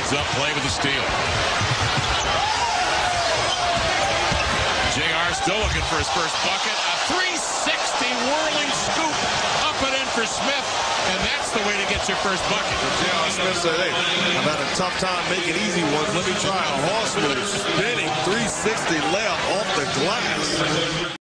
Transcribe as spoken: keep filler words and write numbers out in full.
Heads up play with the steal. J R still looking for his first bucket. A three sixty whirling scoop up and in for Smith. And that's the way to get your first bucket. J R Smith said, hey, I've had a tough time making easy ones. Let me try a horse move. Spinning three sixty layup off the glass.